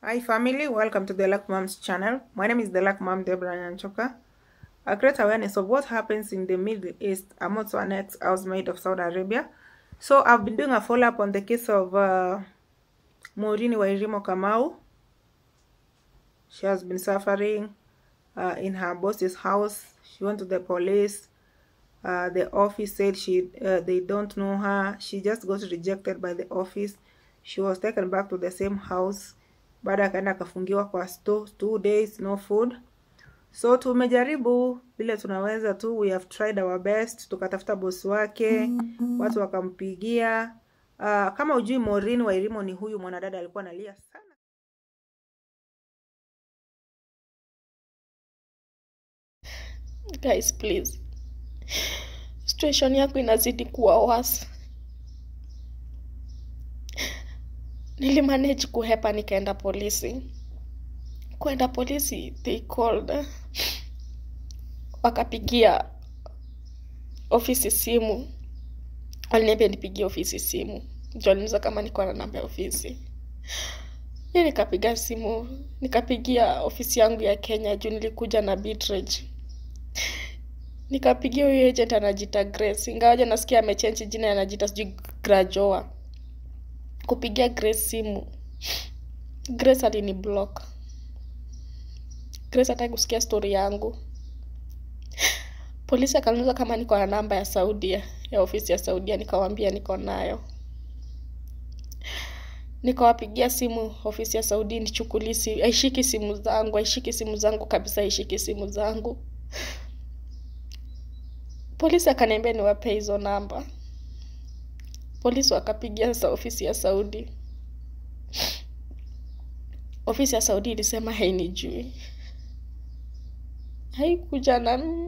Hi family, welcome to the Luck Mom's channel. My name is the Luck Mom Deborah Nyanchoka. I create awareness of what happens in the Middle East. I'm also an ex-housemaid of Saudi Arabia. So I've been doing a follow-up on the case of Maureen Wairimu Kamau. She has been suffering in her boss's house. She went to the police. The office said they don't know her. She just got rejected by the office. She was taken back to the same house. Baada akaenda akafungiwa kwa store 2 days, no food. So tumejaribu vile tunaweza tu, we have tried our best. Tukatafuta boss wake, watu wakampigia. Kama ujui Maureen Wairimu ni huyu mwanadada alikuwa analia sana. Guys, please. Situation yako inazidi kuwa worse. Nilimanage kuhepa nikaenda polisi. Kwenda polisi, they called. Wakapigia ofisi simu. Waliniambia nipigie ofisi simu. Ndio kama niko na namba ya ofisi. Mimi nikapiga simu, nikapigia ofisi yangu ya Kenya juu nilikuja na Bitrage. Nikapigia huyo agent anajiita Grace. Ingawaje nasikia amechange jina anajiita sijui Grajoa. Kupigia Grace simu. Grace aliniblock. Grace hataki kusikia story yangu. Polisi akaniuliza kama niko na namba ya Saudia, ya ofisi ya Saudia, nikawaambia niko nayo. Nikawapigia simu ofisi ya Saudi nichukulisi, haishiki simu zangu kabisa, haishiki simu zangu. Polisi akaniambia niwape hizo namba. Polisi wakapigia sasa ofisi ya Saudi. Ofisi ya Saudi ilisema hainijui. Haikuja na mimi.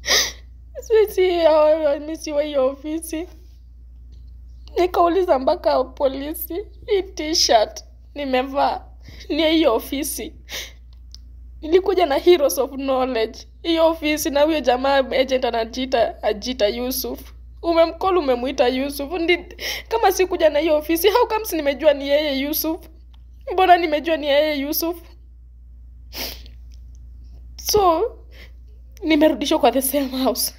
Misi wa hiyo ofisi. Nikauliza mpaka polisi, hii t-shirt nimevaa ni hiyo ofisi. Nilikuja na Heroes of Knowledge. Hiyo ofisi na huyo jamaa agent anajiita Yusuf. Umemcall umemuita Yusuf. Kama sikuja na hiyo ofisi, how comes nimejua ni yeye Yusuf? Mbona nimejua ni yeye Yusuf? So, nimerudishwa kwa the same house.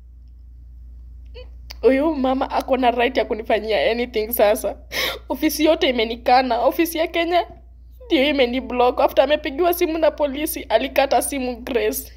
Huyu mama ako na right ya kunifanyia anything sasa. Ofisi yote imenikana. Ofisi ya Kenya ndio imeniblock. After amepigiwa simu na polisi, alikata simu Grace.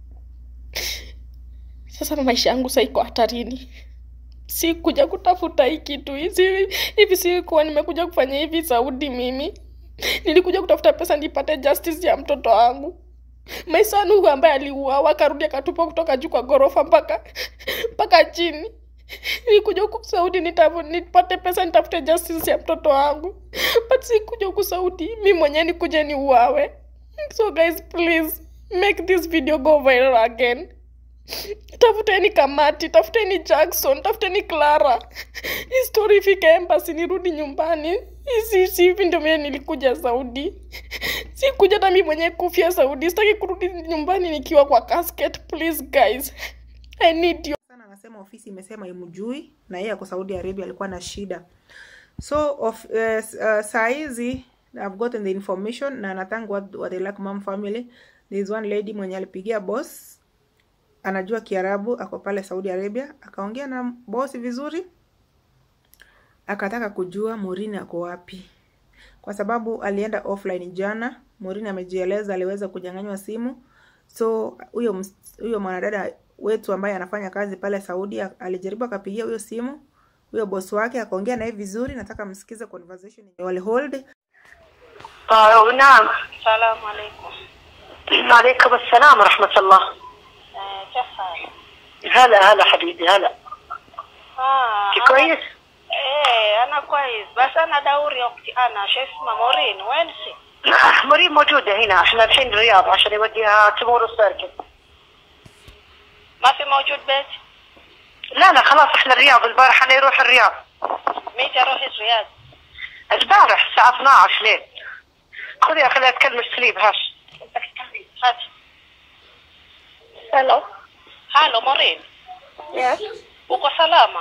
Sasa maisha yangu sasa iko hatarini. Si kuja kutafuta hii kitu hivi, si kuwa nimekuja kufanya hivi Saudi mimi. Nilikuja kutafuta pesa nipate justice ya mtoto wangu. Maisha huyu ambaye aliuawa akarudi akatupwa kutoka juu kwa gorofa mpaka chini. Nilikuja huku Saudi nipate pesa nitafute justice ya mtoto wangu. But si kuja huku Saudi mimi mwenyewe nikuje niuawe. So guys, please make this video go viral again. Tafuteni Kamati, tafuteni Jackson, tafuteni Clara. Hii story ifike embassy nirudi nyumbani. Si hivi ndio mimi nilikuja Saudi. Si kuja hata mimi mwenyewe kufia Saudi. Sitaki kurudi nyumbani nikiwa kwa casket. Please guys, I need you. Sana anasema ofisi imesema imjui na yeye kwa Saudi Arabia alikuwa na shida. So saa hizi I've gotten the information na nathank what the Luck Mom family. There is one lady mwenye alipigia boss, anajua Kiarabu, ako pale Saudi Arabia, akaongea na boss vizuri. Akataka kujua Maureen ako wapi. Kwa sababu alienda offline jana, Maureen amejieleza aliweza kunyang'anywa simu. So huyo mwanadada wetu ambaye anafanya kazi pale Saudi alijaribu akapigia huyo simu, huyo boss wake akaongea naye vizuri. Nataka msikize conversation wale hold. نعم. السلام عليكم. وعليكم السلام ورحمة الله. كيف حالك؟ هلا حبيبي هلا. كويس؟ ايه انا كويس، بس انا دوري اختي انا شو اسمها مورين، وين سي؟ مورين موجودة هنا، احنا الحين الرياض عشان يوديها تمور السيركل. ما في موجود بيت؟ لا خلاص احنا الرياض، البارح انا يروح الرياض. متى اروح الرياض؟ البارح الساعة 12 ليل. خذي خليها تكلم السليب هاش. هات. Halo Maureen. Yes. Uko salama?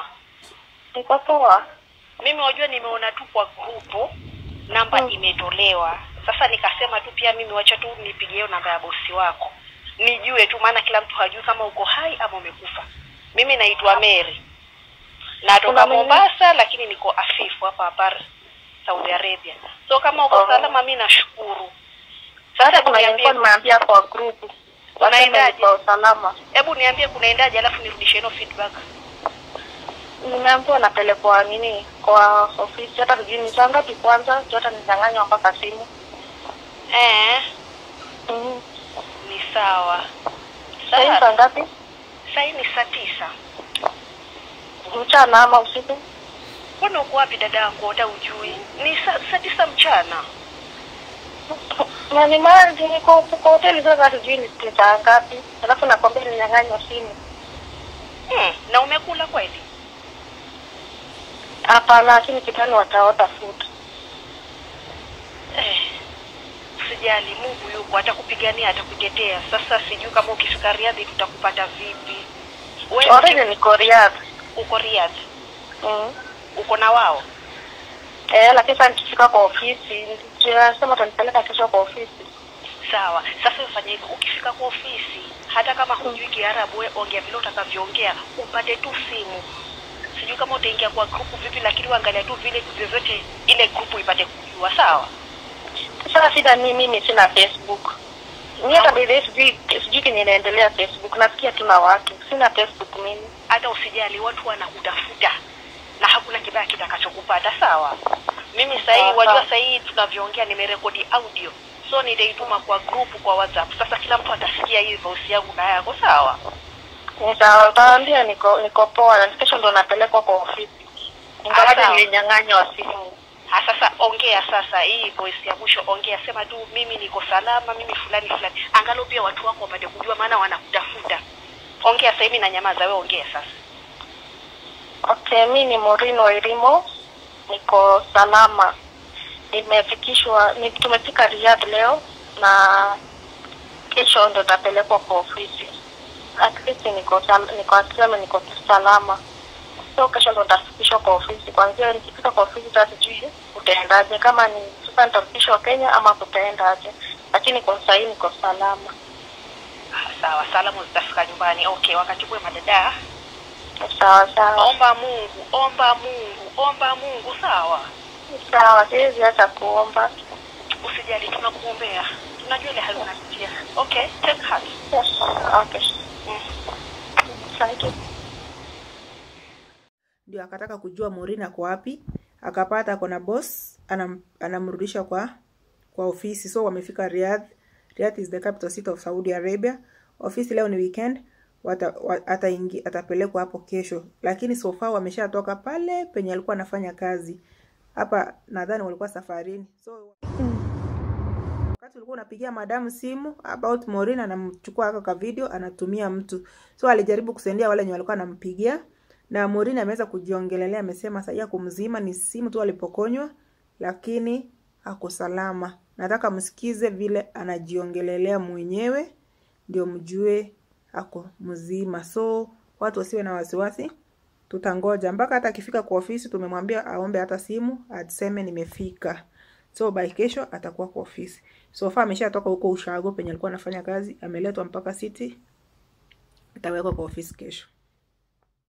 Niko poa. Mimi wajua nimeona tu kwa grupu namba imetolewa. Sasa nikasema tu pia mimi wacha tu nipigie hiyo namba ya bosi wako. Nijue tu, maana kila mtu hajui kama uko hai ama umekufa. Mimi naitwa Mary. Natoka Mombasa lakini niko Afifu hapa Saudi Arabia. So kama uko salama mimi nashukuru. Sasa nimeambia kwa group. Unaendaje? Kwa salama. Hebu niambie kunaendaje alafu nirudishe no feedback. Nimeambiwa napelekwa nini kwa ofisi, hata vijini saa ngapi kwanza, hata nizanganywa mpaka simu. Ni sawa. Sasa saa ngapi? Sasa ni saa 9. Mchana ama usiku? Mbona uko wapi dadangu hata ujui? Ni saa 9 mchana. Na ni maji niko kwa hoteli sasa sijui ni saa ngapi. Alafu nakwambia ninyang'anywa simu. Na umekula kweli? Hapana, lakini kitani wataota food. Usijali, Mungu yuko, atakupigania, atakutetea. Sasa sijui kama ukifika Riyadh tutakupata vipi. Wewe already niko Riyadh. Uko Riyadh? Uko na wao? Lakini sasa nikifika kwa ofisi, tunasema tunapeleka kesho kwa ofisi. Sawa. Sasa ufanye hivyo, ukifika kwa ofisi, hata kama hujui Kiarabu, wewe ongea vile utakavyoongea, upate tu simu. Sijui kama utaingia kwa group vipi, lakini uangalia tu vile vyovyote ile group ipate kujua, sawa? Sasa shida ni mimi sina Facebook. Mimi hata bila sijui kinaendelea Facebook, nasikia tuna watu. Sina Facebook mimi. Hata usijali, watu wanakutafuta. Na hakuna kibaya kitakachokupata, sawa? Mimi wajua tunavyoongea nimerekodi audio. So nitaituma kwa group kwa WhatsApp. Sasa kila mtu atasikia hii voice yangu na yako, sawa? Sawa, utaambia niko poa na kesho ndo napelekwa kwa ofisi. Ingawa nilinyang'anywa simu. Sasa ongea sasa, hii voice ya mwisho ongea, sema tu mimi niko salama, mimi fulani. Angalau pia watu wako wapate kujua, maana wanakutafuta. Ongea sasa, mimi na nyamaza, wewe ongea sasa. Okay, mimi ni Maureen Wairimo. Niko salama. Tumefika Riyadh leo na kesho ndo tapelekwa kwa ofisi. At least niko salama. So kesho ndo tafikishwa kwa ofisi. Kwanza nikifika kwa ofisi tutajui utaendaje, kama ni sasa nitafikishwa Kenya ama kutaendaje. Lakini kwa sasa niko salama. Sawa, salamu zitafika nyumbani. Okay, wakati kwa madada. Sawa. Omba Mungu, sawa? Sawa, siwezi hata kuomba. Usijali, tunakuombea. Tunajua ile hali unapitia. Okay, take heart. Yes, okay. Thank you. Ndio akataka kujua Maureen ako wapi, akapata ako na boss, anamrudisha kwa ofisi. So wamefika Riyadh. Riyadh is the capital city of Saudi Arabia. Ofisi leo ni weekend, atapelekwa hapo kesho. Lakini so far wameshatoka pale penye alikuwa anafanya kazi. Hapa nadhani walikuwa safarini. So wakati ulikuwa unapigia madamu simu about Maureen, anamchukua aka video anatumia mtu. So alijaribu kusendia wale wenye walikuwa anampigia, na Maureen ameweza kujiongelelea, amesema sasa kumzima ni simu tu alipokonywa, lakini ako salama. Nataka msikize vile anajiongelelea mwenyewe ndio mjue ako mzima. So watu wasiwe na wasiwasi, tutangoja mpaka hata akifika kwa ofisi. Tumemwambia aombe hata simu aseme nimefika. So by kesho atakuwa kwa ofisi. So far ameshatoka huko Ushago penye alikuwa anafanya kazi, ameletwa mpaka city, atawekwa kwa ofisi kesho.